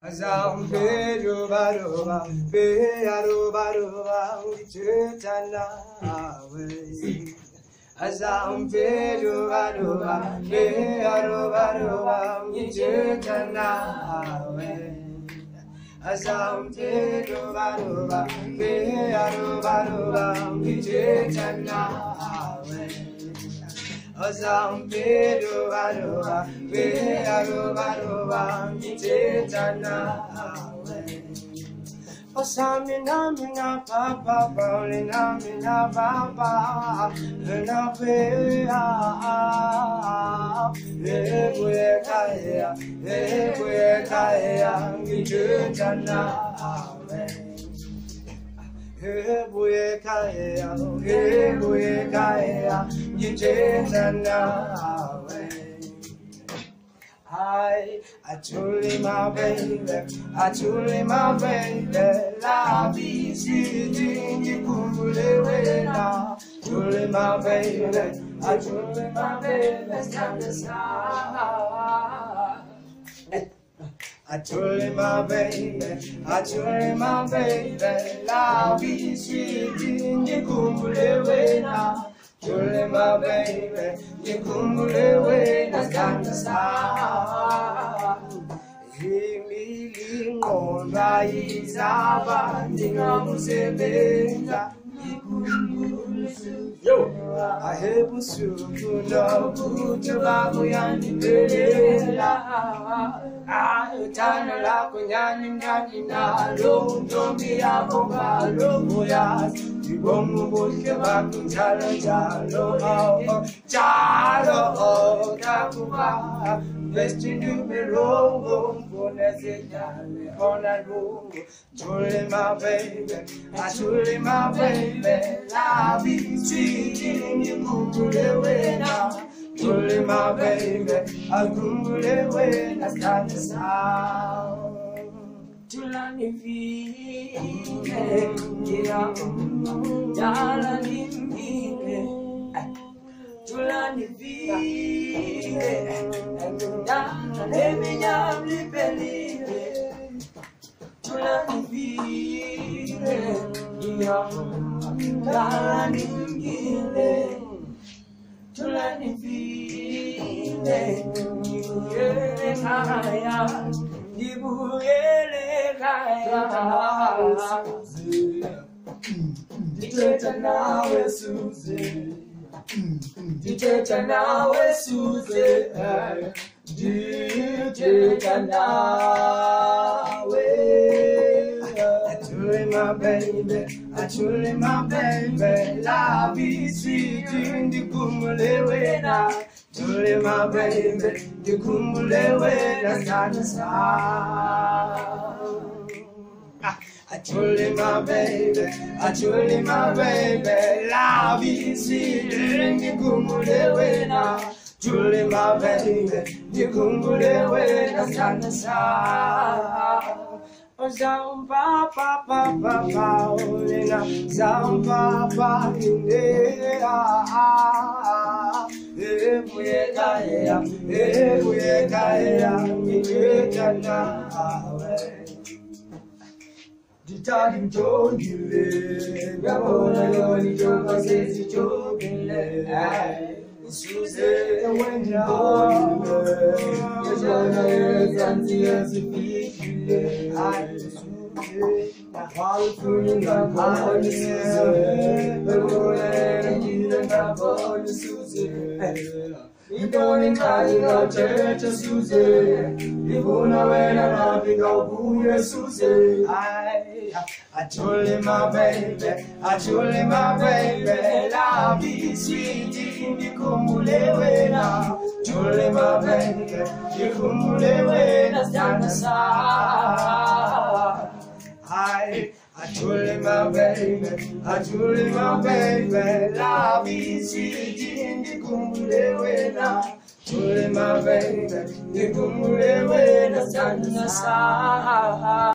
Azambe roba roba, be roba roba, chutana we. Azambe roba roba, be roba roba, chutana we. Azambe roba roba, be roba roba, chutana we. Azambe roba roba, be roba roba, chutana we. Osamina mina papa, paulina mina papa, na pe ebuye kaya, chutana we. Ebuye kaya, chutana we. I truly my baby, la vie si tu kumule na, truly my baby, stand aside. I truly my baby, la vie si tu kumule na. Truly my baby, you kumule na stand aside. Himi ngomba izaba, ninga musebenza. Yo, ahebu sukuna kutuba kuyani belela. Utana la kunyani na londomi ya bonga lomoya. Ibomu boke bakuntala jalo kakuba. Vestindo melongo, bonezejale ona lungo. Truly my baby, truly my baby, la vie sweet in kumule na. Truly my baby, kumule na stand aside. Tulani vile, yala nimile. Tulani vile, yala neminyamli pelile. Tulani vile, yala nimile. Tulani vile, yele kaya. Ibuyele kaya, diteta nawe Suze, diteta nawe Suze, diteta nawe. Truly my baby, la vie sweet in the kumule na. Truly my baby, the kumule na stand aside. Truly my baby, la vie sweet in the kumule na. Truly my baby, the kumule na stand aside. Zampa pa olena, zampa pa inea. Ebuye kaya, chutana we. Ditadi mjongile, gabona yoni jonga sezi chogile. Suze wenya olile, yajana yezanzi yezifikile. Halfuninga kani Suze, bergole ngilenga boni Suze. Iboni kaina cheche Suze, ibuna wena nabiga ubuye Suze. Truly my baby, la vie sweet in the kumule na. Truly my baby, the kumule na stand aside. Truly my baby, la vie sweet in the kumule na. Truly my baby, the kumule na stand aside.